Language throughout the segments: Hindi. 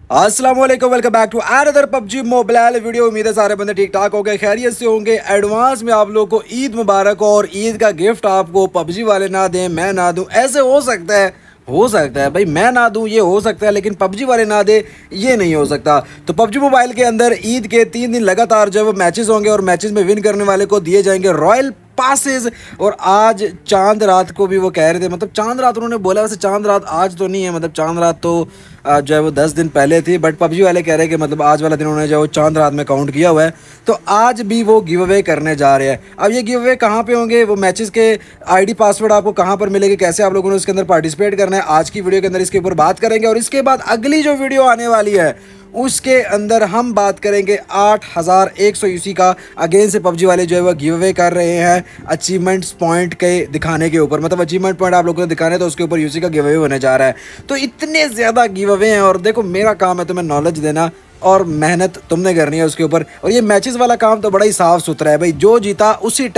अस्सलाम वालेकुम, welcome back to another PUBG mobile video. उम्मीद है सारे बंदे ठीक ठाक हो गए, खैरियत से होंगे। एडवांस में आप लोगों को ईद मुबारक हो। और ईद का गिफ्ट आपको पबजी वाले ना दें, मैं ना दूं, ऐसे हो सकता है भाई, मैं ना दूं ये हो सकता है, लेकिन पबजी वाले ना दे ये नहीं हो सकता। तो पबजी मोबाइल के अंदर ईद के 3 दिन लगातार जो है वो मैचेस होंगे और मैचेस में विन करने वाले को दिए जाएंगे रॉयल पासेस। और आज चांद रात को भी वो कह रहे थे, मतलब चांद रात उन्होंने बोला, वैसे चांद रात आज तो नहीं है, मतलब चांद रात तो जो है वो 10 दिन पहले थी, बट पबजी वाले कह रहे हैं कि मतलब आज वाला दिन उन्होंने जो है वो चांद रात में काउंट किया हुआ है। तो आज भी वो गिव अवे करने जा रहे हैं। अब ये गिव अवे कहाँ पे होंगे, वो मैचेस के आईडी पासवर्ड आपको कहाँ पर मिलेगी, कैसे आप लोगों ने उसके अंदर पार्टिसिपेट करना है, आज की वीडियो के अंदर इसके ऊपर बात करेंगे। और इसके बाद अगली जो वीडियो आने वाली है उसके अंदर हम बात करेंगे 8100 यूसी का अगेन से पबजी वाले जो है वो गिव अवे कर रहे हैं अचीवमेंट्स पॉइंट के दिखाने के ऊपर। मतलब अचीवमेंट पॉइंट आप लोगों को दिखाने, तो उसके ऊपर यूसी का गिव अवे होने जा रहा है। तो इतने ज़्यादा गिव अवे हैं, और देखो मेरा काम है तुम्हें नॉलेज देना और मेहनत तुमने करनी है उसके ऊपर। और ये मैचेस वाला काम तो बड़ा ही साफ सुथरा है भाई, जो जीता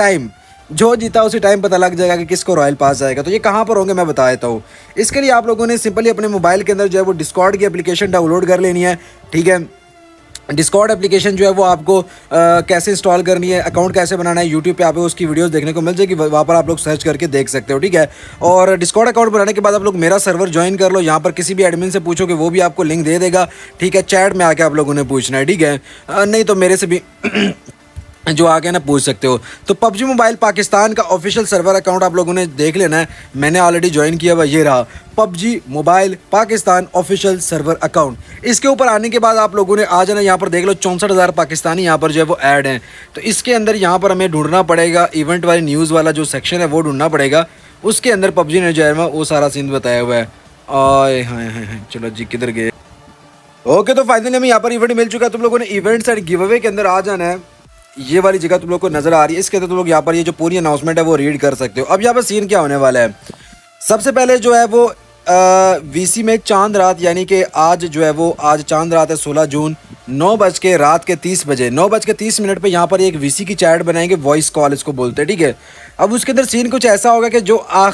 उसी टाइम पता लग जाएगा कि किसको रॉयल पास जाएगा। तो ये कहाँ पर होंगे मैं बता देता हूँ। इसके लिए आप लोगों ने सिंपली अपने मोबाइल के अंदर जो है वो डिस्कॉर्ड की एप्लीकेशन डाउनलोड कर लेनी है, ठीक है। डिस्कॉर्ड एप्लीकेशन जो है वो आपको कैसे इंस्टॉल करनी है, अकाउंट कैसे बनाना है, यूट्यूब पे आप उसकी वीडियोस देखने को मिल जाएगी, वहाँ पर आप लोग सर्च करके देख सकते हो, ठीक है। और डिस्कॉर्ड अकाउंट बनाने के बाद आप लोग मेरा सर्वर ज्वाइन कर लो। यहाँ पर किसी भी एडमिन से पूछो कि वो भी आपको लिंक दे देगा, ठीक है। चैट में आके आप लोगों ने पूछना है, ठीक है। नहीं तो मेरे से भी जो आगे ना पूछ सकते हो। तो पबजी मोबाइल पाकिस्तान का ऑफिशियल सर्वर अकाउंट आप लोगों ने देख लेना है, मैंने ऑलरेडी ज्वाइन किया हुआ, ये रहा PUBG mobile Pakistan official server account. इसके ऊपर आने के बाद आप लोगों ने आ जाना, यहाँ पर देख लो 64,000 पाकिस्तानी यहाँ पर जो है वो ऐड हैं। तो इसके अंदर यहाँ पर हमें ढूंढना पड़ेगा, इवेंट वाली न्यूज़ वाला जो सेक्शन है वो ढूंढना पड़ेगा। उसके अंदर पबजी ने जो है वो सारा सीन बताया हुआ है। आए हाँ, चलो जी किधर गए। ओके, तो फाइनली हमें यहाँ पर इवेंट मिल चुका है। तुम लोगों ने इवेंट्स एंड गिव अवे के अंदर आ जाना है। ये वाली जगह तुम लोग को नजर आ रही है, इसके अंदर तुम लोग यहाँ पर ये जो पूरी अनाउंसमेंट है वो रीड कर सकते हो। अब यहाँ पर सीन क्या होने वाला है, सबसे पहले जो है वो वीसी में चांद रात, यानी कि आज जो है वो आज चांद रात है 16 जून 9:30 बजे 9:30 पे यहाँ पर एक वीसी की चैट बनाएंगे, वॉइस कॉल इसको बोलते हैं, ठीक है। अब उसके अंदर सीन कुछ ऐसा होगा कि जो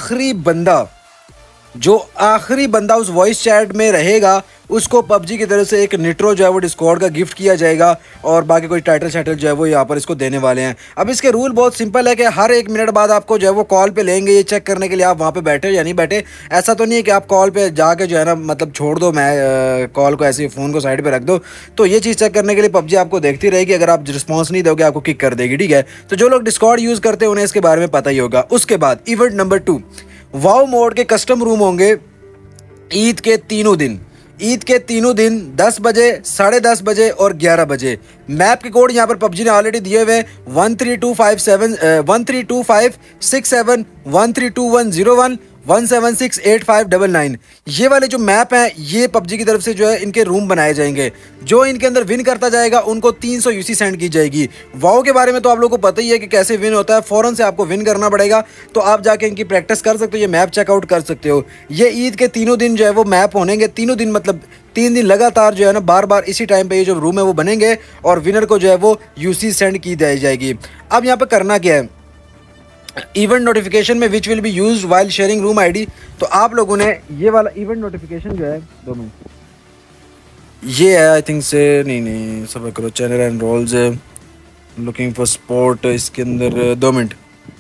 आखिरी बंदा उस वॉइस चैट में रहेगा उसको पबजी की तरफ से एक निट्रो जो है वो डिस्कॉर्ड का गिफ्ट किया जाएगा, और बाकी कोई टाइटल शाइटल जो है वो यहाँ पर इसको देने वाले हैं। अब इसके रूल बहुत सिंपल है कि हर 1 मिनट बाद आपको जो है वो कॉल पे लेंगे, ये चेक करने के लिए आप वहाँ पे बैठे हो या नहीं बैठे। ऐसा तो नहीं है कि आप कॉल पे जाके जो है ना मतलब छोड़ दो, मैं कॉल को ऐसे फ़ोन को साइड पर रख दो। तो ये चीज़ चेक करने के लिए पबजी आपको देखती रहेगी, अगर आप रिस्पॉन्स नहीं दोगे आपको किक कर देगी, ठीक है। तो जो लोग डिस्कॉर्ड यूज़ करते हैं उन्हें इसके बारे में पता ही होगा। उसके बाद इवेंट नंबर 2 वाओ मोड के कस्टम रूम होंगे ईद के तीनों दिन 10 बजे, 10:30 बजे और 11 बजे। मैप के कोड यहाँ पर पबजी ने ऑलरेडी दिए हुए हैं 132567 132567 132101 1768599। ये वाले जो मैप हैं ये पबजी की तरफ से जो है इनके रूम बनाए जाएंगे। जो इनके अंदर विन करता जाएगा उनको 300 यूसी सेंड की जाएगी। वाओ के बारे में तो आप लोगों को पता ही है कि कैसे विन होता है, फ़ौरन से आपको विन करना पड़ेगा। तो आप जाके इनकी प्रैक्टिस कर सकते हो, ये मैप चेकआउट कर सकते हो। ये ईद के तीनों दिन जो है वो मैप होनेंगे, तीनों दिन मतलब 3 दिन लगातार जो है ना बार बार इसी टाइम पे ये जो रूम है वो बनेंगे, और विनर को जो है वो यूसी सेंड की जाएगी। अब यहाँ पर करना क्या है, इवेंट नोटिफिकेशन में which will be used while sharing room ID. तो आप लोगों ने ये वाला इवेंट नोटिफिकेशन जो है 2 मिनट ये है, आई थिंक से नहीं सब करो, channel and roles looking for sport, इसके अंदर 2 मिनट।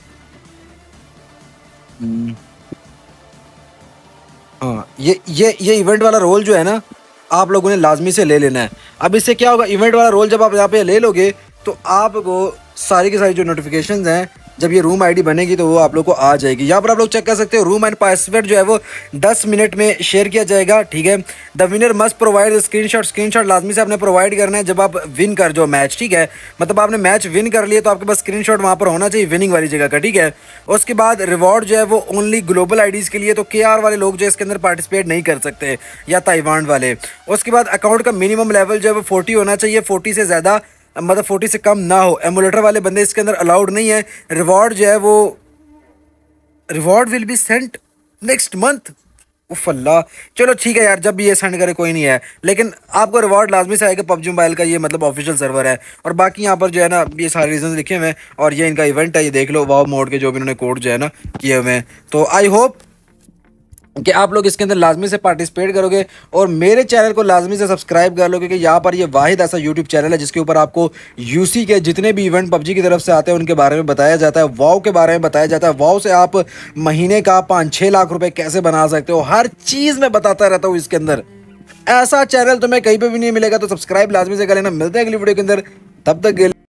हाँ, ये इवेंट वाला रोल जो है ना आप लोगों ने लाजमी से ले लेना है। अब इससे क्या होगा, इवेंट वाला रोल जब आप यहाँ पे ले लोगे तो आपको सारी की सारी जो नोटिफिकेशंस हैं जब ये रूम आईडी बनेगी तो वो आप लोग को आ जाएगी। यहाँ पर आप लोग चेक कर सकते हो, रूम एंड पासवर्ड जो है वो 10 मिनट में शेयर किया जाएगा, ठीक है। The winner must provide screenshot लाजमी से आपने प्रोवाइड करना है जब आप विन कर जो मैच, ठीक है। मतलब आपने मैच विन कर लिए तो आपके पास स्क्रीनशॉट वहाँ पर होना चाहिए विनिंग वाली जगह का, ठीक है। उसके बाद रिवॉर्ड जो है वो ओनली ग्लोबल आईडीज़ के लिए, तो KR वाले लोग जो इसके अंदर पार्टिसिपेट नहीं कर सकते, या ताइवान वाले। उसके बाद अकाउंट का मिनिमम लेवल जो है वो 40 होना चाहिए, 40 से ज़्यादा मतलब 40 से कम ना हो। एमुलेटर वाले बंदे इसके अंदर अलाउड नहीं है। रिवॉर्ड जो है वो reward will be sent next month. उफ अल्लाह, चलो ठीक है यार, जब भी ये सेंड करे कोई नहीं है, लेकिन आपको रिवॉर्ड लाजमी से आएगा। पबजी मोबाइल का ये मतलब ऑफिशियल सर्वर है। और बाकी यहाँ पर जो है ना ये सारे रीजन लिखे हुए हैं, और ये इनका इवेंट है, ये देख लो वाओ मोड के जो भी इन्होंने कोड जो है ना किए हुए हैं। तो आई होप कि आप लोग इसके अंदर लाजमी से पार्टिसिपेट करोगे और मेरे चैनल को लाजमी से सब्सक्राइब कर लो, क्योंकि यहाँ पर ये वाहिद ऐसा यूट्यूब चैनल है जिसके ऊपर आपको यूसी के जितने भी इवेंट पबजी की तरफ से आते हैं उनके बारे में बताया जाता है, वाव के बारे में बताया जाता है, वाव से आप महीने का 5-6 लाख रुपए कैसे बना सकते हो, हर चीज़ मैं बताता रहता हूँ इसके अंदर। ऐसा चैनल तुम्हें कहीं पर भी नहीं मिलेगा, तो सब्सक्राइब लाजमी से कर लेना। मिलते हैं अगली वीडियो के अंदर, तब तक